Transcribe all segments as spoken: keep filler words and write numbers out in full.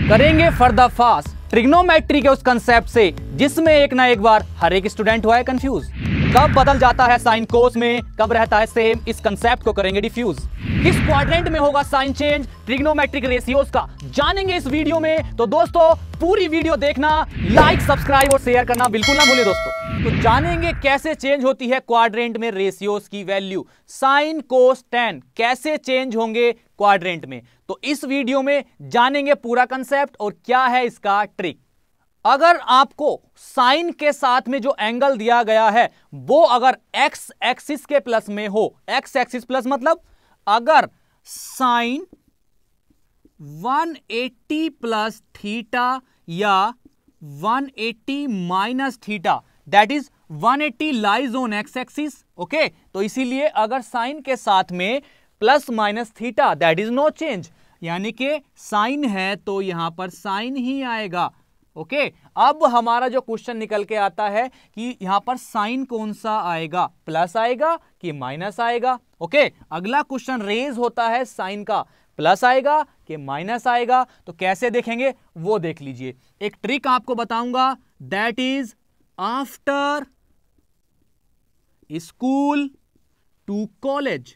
करेंगे पर्दाफाश ट्रिग्नोमेट्री के उस कंसेप्ट से जिसमें एक ना एक बार हर एक स्टूडेंट हुआ है कंफ्यूज। कब बदल जाता है साइन कोस में, कब रहता है सेम, इस कंसेप्ट को करेंगे डिफ्यूज। किस क्वाड्रेंट में होगा साइन चेंज ट्रिग्नोमेट्रिक रेशियोज का, जानेंगे इस वीडियो में। तो दोस्तों पूरी वीडियो देखना, लाइक सब्सक्राइब और शेयर करना बिल्कुल ना भूलें दोस्तों। तो जानेंगे कैसे चेंज होती है क्वाड्रेंट में रेशियोज की वैल्यू, साइन कोस टेन कैसे चेंज होंगे क्वाड्रेंट में। तो इस वीडियो में जानेंगे पूरा कंसेप्ट और क्या है इसका ट्रिक। अगर आपको साइन के साथ में जो एंगल दिया गया है वो अगर एक्स एक्सिस के प्लस में हो, एक्स एक्सिस प्लस मतलब अगर sine one eighty plus theta या one eighty minus theta, that is one eighty lies on X axis. Okay, तो इसीलिए अगर साइन के साथ में plus minus theta that is no change, यानी कि साइन है तो यहां पर साइन ही आएगा। ओके okay, अब हमारा जो क्वेश्चन निकल के आता है कि यहां पर साइन कौन सा आएगा, प्लस आएगा कि माइनस आएगा। ओके okay, अगला क्वेश्चन रेज होता है साइन का, प्लस आएगा कि माइनस आएगा। तो कैसे देखेंगे वो देख लीजिए। एक ट्रिक आपको बताऊंगा, that is after school to college,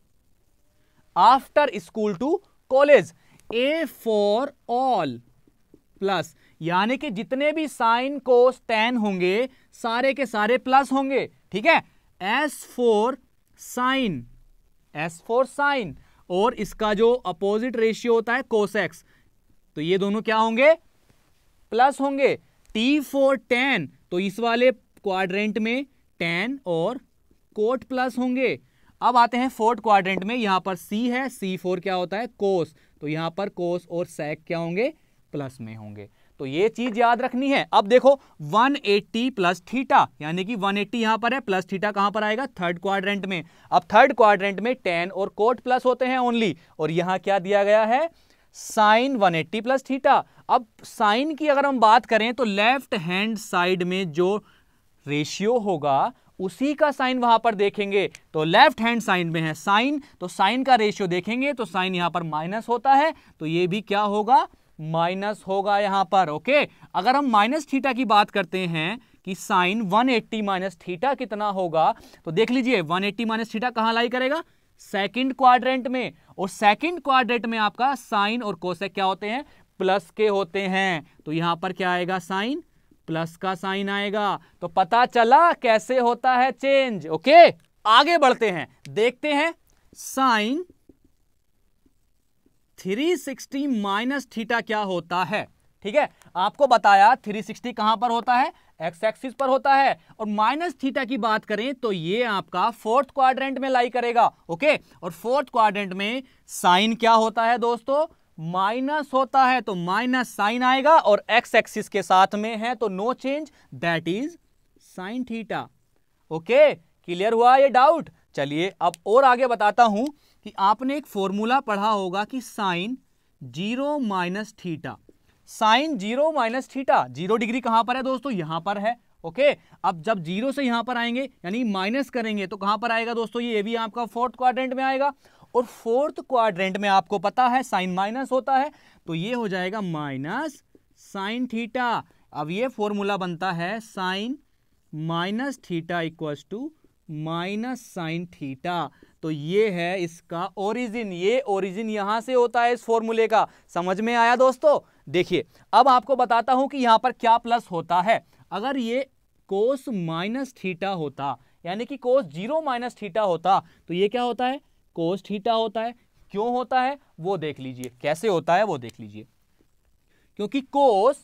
after school to college A for all plus, यानी कि जितने भी साइन कोस टेन होंगे सारे के सारे प्लस होंगे। ठीक है, S for sine, S for sine और इसका जो अपोजिट रेशियो होता है कोसेक्स, तो ये दोनों क्या होंगे, प्लस होंगे। टी फोर टेन, तो इस वाले क्वाड्रेंट में टेन और कोट प्लस होंगे। अब आते हैं फोर्थ क्वाड्रेंट में, यहां पर सी है, सी फोर क्या होता है कोस, तो यहां पर कोस और सेक क्या होंगे, प्लस में होंगे। तो ये चीज याद रखनी है। अब देखो वन एटी प्लस थीटा, यानी कि वन एटी यहां पर है, प्लस थीटा कहां पर आएगा, थर्ड क्वाड्रेंट में। अब थर्ड क्वाड्रेंट में टेन और कोट प्लस होते हैं ओनली, और यहां क्या दिया गया है, sine one eighty plus theta. अब साइन की अगर हम बात करें तो लेफ्ट हैंड साइड में जो रेशियो होगा उसी का साइन वहां पर देखेंगे। तो लेफ्ट हैंड साइड में है साइन, तो साइन का रेशियो देखेंगे तो साइन यहां पर माइनस होता है, तो ये भी क्या होगा, माइनस होगा यहां पर। ओके, अगर हम माइनस थीटा की बात करते हैं कि sine one eighty minus theta कितना होगा, तो देख लीजिए वन एटी माइनस थीटा कहां लाई करेगा, सेकंड क्वाड्रेंट में। और सेकंड क्वाड्रेंट में आपका साइन और कोसेक क्या होते हैं, प्लस के होते हैं। तो यहां पर क्या आएगा, साइन प्लस का साइन आएगा। तो पता चला कैसे होता है चेंज। ओके, आगे बढ़ते हैं, देखते हैं sine three sixty minus theta क्या होता है। ठीक है, आपको बताया थ्री सिक्सटी कहां पर होता है, एक्स एक्सिस पर होता है। और माइनस थीटा की बात करें तो ये आपका फोर्थ क्वाड्रेंट में लाई करेगा। ओके, और फोर्थ क्वाड्रेंट में साइन क्या होता है दोस्तों, माइनस होता है, तो माइनस साइन आएगा, और एक्स एक्सिस के साथ में है तो no change, that is sine theta. Okay, clear हुआ ये डाउट। चलिए अब और आगे बताता हूं कि आपने एक फॉर्मूला पढ़ा होगा कि sine zero minus theta, sine zero minus theta, zero degree कहां पर है दोस्तों, यहां पर है। ओके, अब जब जीरो से यहां पर आएंगे यानी माइनस करेंगे तो कहां पर आएगा दोस्तों, ये भी आपका फोर्थ क्वाड्रेंट में आएगा। और फोर्थ क्वाड्रेंट में आपको पता है साइन माइनस होता है, तो ये हो जाएगा माइनस साइन थीटा। अब ये फॉर्मूला बनता है sine minus theta equals to minus sine theta. तो ये है इसका ओरिजिन, ये ओरिजिन यहां से होता है इस फॉर्मूले का। समझ में आया दोस्तों। देखिए अब आपको बताता हूं कि यहां पर क्या प्लस होता है। अगर ये कोस माइनस थीटा होता, यानी कि कोस जीरो माइनस थीटा होता, तो ये क्या होता है, कोस थीटा होता है। क्यों होता है वो देख लीजिए, कैसे होता है वो देख लीजिए। क्योंकि cos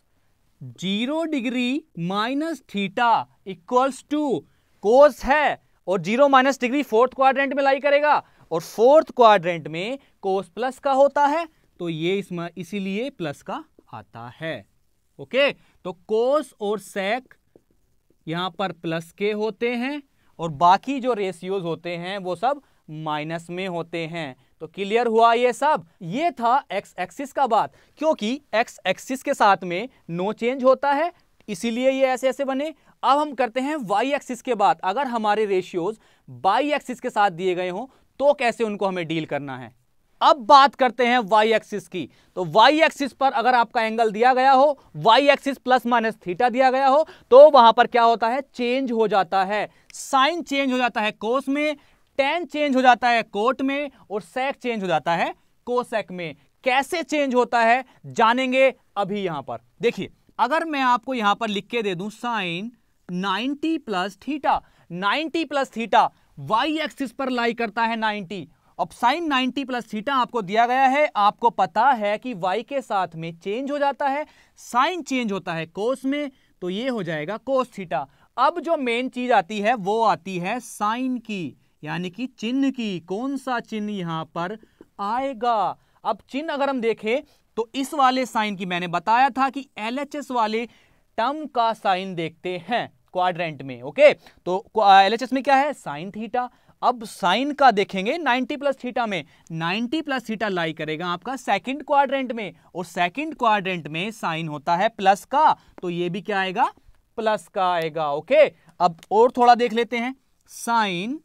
zero degree minus theta equals to cos है, और zero minus degree fourth quadrant में लाई करेगा, और फोर्थ क्वाड्रेंट में कोस प्लस का होता है, तो ये इसमें इसीलिए प्लस का आता है। ओके, तो कोस और सेक यहां पर प्लस के होते हैं, और बाकी जो रेशियोज होते हैं वो सब माइनस में होते हैं। तो क्लियर हुआ ये सब। ये था एक्स एक्सिस का बात, क्योंकि एक्स एक्सिस के साथ में नो चेंज होता है, इसीलिए ये ऐसे ऐसे बने। अब हम करते हैं वाई एक्सिस के बाद, अगर हमारे रेशियोज वाई एक्सिस के साथ दिए गए हों तो कैसे उनको हमें डील करना है। अब बात करते हैं वाई एक्सिस की। तो वाई एक्सिस पर अगर आपका एंगल दिया गया हो, Y axis plus minus theta दिया गया हो, तो वहां पर क्या होता है, चेंज हो जाता है। साइन चेंज हो जाता है कोस में, टेन चेंज हो जाता है कोट में, और सेक चेंज हो जाता है कोसेक में। कैसे चेंज होता है जानेंगे अभी। यहां पर देखिए, अगर मैं आपको यहां पर लिख के दे दूं sine ninety plus theta, ninety plus theta Y axis पर लाई करता है नाइंटी। अब साइन नाइंटी प्लस थीटा आपको दिया गया है, आपको पता है कि वाई के साथ में चेंज हो जाता है, साइन चेंज होता है कोस में, तो ये हो जाएगा कोस थीटा। अब जो मेन चीज आती है वो आती है साइन की, यानी कि चिन्ह की। कौन सा चिन्ह यहां पर आएगा? अब चिन्ह अगर हम देखें तो इस वाले साइन की, मैंने बताया था कि एलएचएस वाले टर्म का साइन देखते हैं क्वाड्रेंट में। ओके, तो एलएचएस में क्या है, साइन थीटा। अब साइन का देखेंगे नाइंटी प्लस थीटा में, नाइंटी प्लस थीटा लाई करेगा आपका सेकंड क्वाड्रेंट में, और सेकंड क्वाड्रेंट में साइन होता है प्लस का, तो ये भी क्या आएगा, प्लस का आएगा। ओके, अब और थोड़ा देख लेते हैं, sine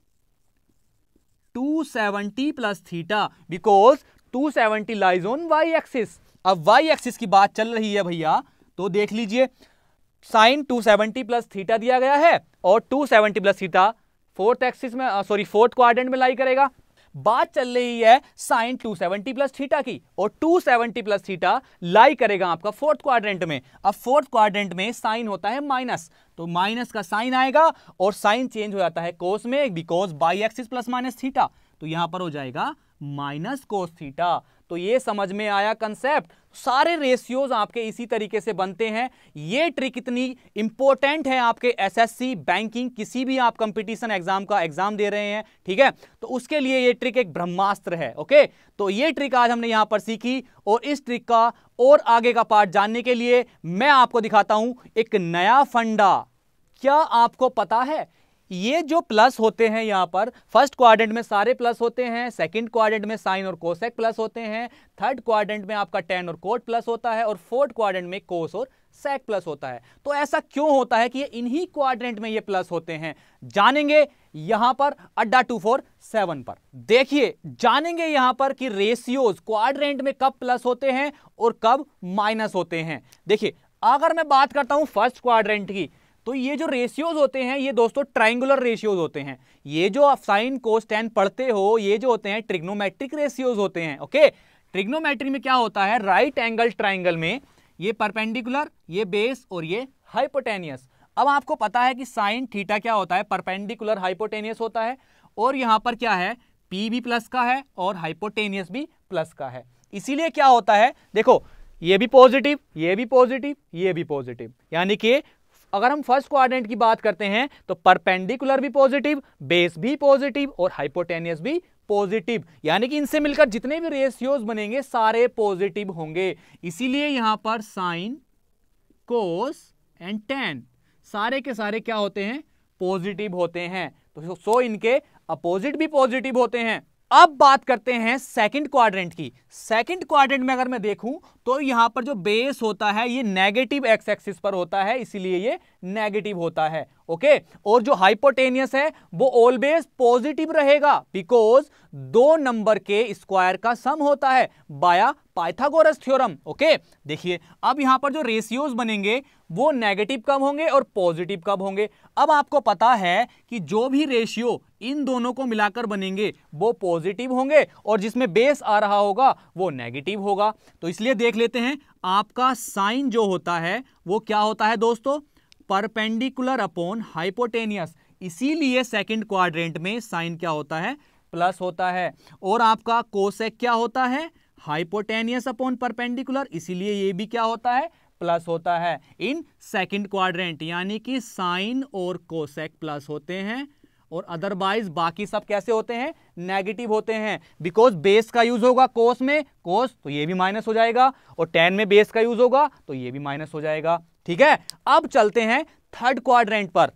two seventy plus theta, because two seventy lies on Y axis. अब वाई एक्सिस की बात चल रही है भैया, तो देख लीजिए, sine two seventy plus theta दिया गया है, और two seventy plus theta fourth axis में, सॉरी फोर्थ क्वाड्रेंट में लाई करेगा। बात चल रही है sine two seventy plus theta की, और two seventy plus theta lie करेगा आपका फोर्थ क्वाड्रेंट में। अब फोर्थ क्वाड्रेंट में साइन होता है माइनस, तो माइनस का साइन आएगा, और साइन चेंज हो जाता है कोस में, because Y axis plus minus theta, तो यहां पर हो जाएगा माइनस कोस थीटा। तो ये समझ में आया कंसेप्ट। सारे रेशियोज आपके इसी तरीके से बनते हैं। ये ट्रिक इतनी इंपॉर्टेंट है आपके एसएससी, बैंकिंग, किसी भी आप कंपटीशन एग्जाम का एग्जाम दे रहे हैं, ठीक है, तो उसके लिए ये ट्रिक एक ब्रह्मास्त्र है। ओके, तो ये ट्रिक आज हमने यहां पर सीखी, और इस ट्रिक का और आगे का पार्ट जानने के लिए मैं आपको दिखाता हूं एक नया फंडा। क्या आपको पता है, ये जो प्लस होते हैं यहां पर, फर्स्ट क्वाड्रेंट में सारे प्लस होते हैं, सेकंड क्वाड्रेंट में साइन और कोसेक प्लस होते हैं, थर्ड क्वाड्रेंट में आपका टेन और कोट प्लस होता है, और फोर्थ क्वाड्रेंट में कोस और सेक प्लस होता है। तो ऐसा क्यों होता है कि ये इन्हीं क्वाड्रेंट में ये प्लस होते हैं, जानेंगे यहां पर अड्डा टू फोर सेवन पर। देखिए, जानेंगे यहां पर कि रेशियोज क्वाड्रेंट में कब प्लस होते हैं और कब माइनस होते हैं। देखिए, अगर मैं बात करता हूं फर्स्ट क्वाड्रेंट की, तो ये जो रेशियोज होते हैं ये दोस्तों ट्रायंगुलर रेशियोज होते हैं। ये जो आप साइन कोस टेन पढ़ते हो, ये जो होते हैं ट्रिग्नोमेट्रिक रेशियोज होते हैं। ओके, ट्रिग्नोमेट्री में क्या होता है, राइट एंगल ट्रायंगल में ये परपेंडिकुलर, ये बेस और ये हाइपोटेनियस। अब आपको पता है कि साइन थीटा क्या होता है, परपेंडिकुलर हाइपोटेनियस होता है, और यहां पर क्या है, पी भी प्लस का है और हाइपोटेनियस भी प्लस का है। इसीलिए क्या होता है, देखो, ये भी पॉजिटिव, ये भी पॉजिटिव, ये भी पॉजिटिव, यानी कि अगर हम फर्स्ट क्वाड्रेंट की बात करते हैं तो परपेंडिकुलर भी पॉजिटिव, बेस भी पॉजिटिव और हाइपोटेनियस भी पॉजिटिव, यानी कि इनसे मिलकर जितने भी रेशियोज बनेंगे सारे पॉजिटिव होंगे। इसीलिए यहां पर साइन, कोस एंड टेन सारे के सारे क्या होते हैं, पॉजिटिव होते हैं। तो सो इनके अपोजिट भी पॉजिटिव होते हैं। अब बात करते हैं सेकंड क्वाड्रेंट की। सेकंड क्वाड्रेंट में अगर मैं देखूं तो यहां पर जो बेस होता है ये नेगेटिव एक्स एक्सिस पर होता है, इसीलिए ये नेगेटिव होता है। ओके, और जो हाइपोटेनियस है वो ऑलवेज पॉजिटिव रहेगा, बिकॉज दो नंबर के स्क्वायर का सम होता है बाया पाइथागोरस थ्योरम। ओके, देखिए, अब यहां पर जो रेशियोज बनेंगे वो नेगेटिव कब होंगे और पॉजिटिव कब होंगे। अब आपको पता है कि जो भी रेशियो इन दोनों को मिलाकर बनेंगे वो पॉजिटिव होंगे, और जिसमें बेस आ रहा होगा वो नेगेटिव होगा। तो इसलिए देख लेते हैं, आपका साइन जो होता है वो क्या होता है दोस्तों, परपेंडिकुलर अपॉन हाइपोटेनियस। इसीलिए सेकंड क्वाड्रेंट में साइन क्या होता है, प्लस होता है। और आपका कोसेक क्या होता है, हाइपोटेनियस अपॉन परपेंडिकुलर, इसीलिए ये भी क्या होता है, प्लस होता है इन सेकंड क्वाड्रेंट। यानी कि साइन और कोसेक प्लस होते हैं, और अदरवाइज बाकी सब कैसे होते हैं, नेगेटिव होते हैं, बिकॉज बेस का यूज होगा कोस में, कोस तो ये भी माइनस हो जाएगा, और टेन में बेस का यूज होगा तो ये भी माइनस हो जाएगा। ठीक है, अब चलते हैं थर्ड क्वाड्रेंट पर।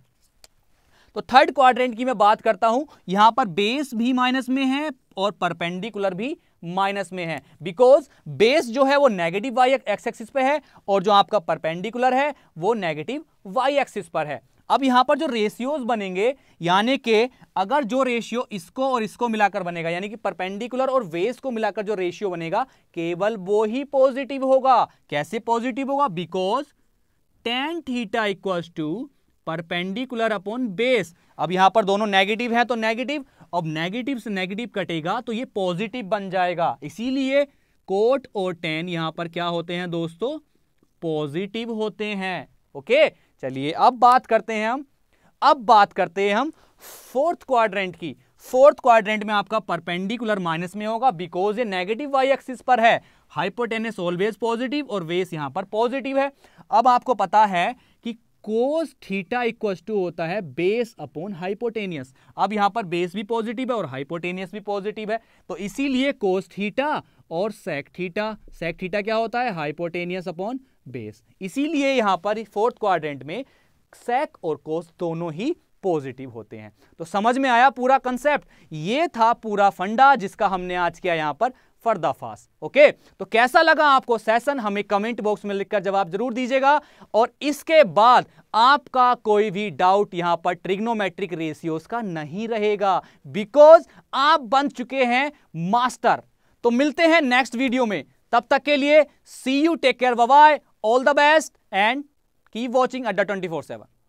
तो थर्ड क्वाड्रेंट की मैं बात करता हूं, यहां पर बेस भी माइनस में है और परपेंडिकुलर भी माइनस में है, बिकॉज बेस जो है वो नेगेटिव वाई एक्स एक्सिस पे है, और जो आपका परपेंडिकुलर है वो नेगेटिव वाई एक्सिस पर है। अब यहां पर जो रेशियोज बनेंगे, यानी कि अगर जो रेशियो इसको और इसको मिलाकर बनेगा, यानी कि परपेंडिकुलर और बेस को मिलाकर जो रेशियो बनेगा, केवल वो ही पॉजिटिव होगा। कैसे पॉजिटिव होगा? Because tan theta equals to perpendicular upon base. अब यहां पर दोनों नेगेटिव है तो नेगेटिव, अब नेगेटिव से नेगेटिव कटेगा तो ये पॉजिटिव बन जाएगा। इसीलिए कोट और टेन यहां पर क्या होते हैं दोस्तों? पॉजिटिव होते हैं। ओके, चलिए अब बात करते हैं हम अब बात करते हैं हम फोर्थ क्वाड्रेंट की। फोर्थ क्वाड्रेंट में आपका परपेंडिकुलर माइनस में होगा, बिकॉज ये नेगेटिव वाई एक्सिस पर है। हाइपोटेनस ऑलवेज पॉजिटिव और बेस यहां पर पॉजिटिव है। अब आपको पता है कि कोस थीटा इक्वल्स टू होता है बेस अपॉन हाइपोटेनियस। अब यहां पर बेस भी पॉजिटिव है और हाइपोटेनियस भी पॉजिटिव है, तो इसीलिए कोस थीटा और सेक थीटा, सेक थीटा क्या होता है? Hypotenuse upon base. इसीलिए यहां पर फोर्थ क्वाड्रेंट में सेक और कोस दोनों ही पॉजिटिव होते हैं। तो समझ में आया पूरा कंसेप्ट? ये था पूरा फंडा जिसका हमने आज किया यहां पर पर्दाफाश। ओके, तो कैसा लगा आपको सेशन? हमें कमेंट बॉक्स में लिखकर जवाब जरूर दीजिएगा। और इसके बाद आपका कोई भी डाउट यहां पर ट्रिग्नोमेट्रिक रेशियोज का नहीं रहेगा, बिकॉज आप बन चुके हैं मास्टर। तो मिलते हैं नेक्स्ट वीडियो में, तब तक के लिए see you, take care, bye bye, all the best and keep watching Adda twenty four seven.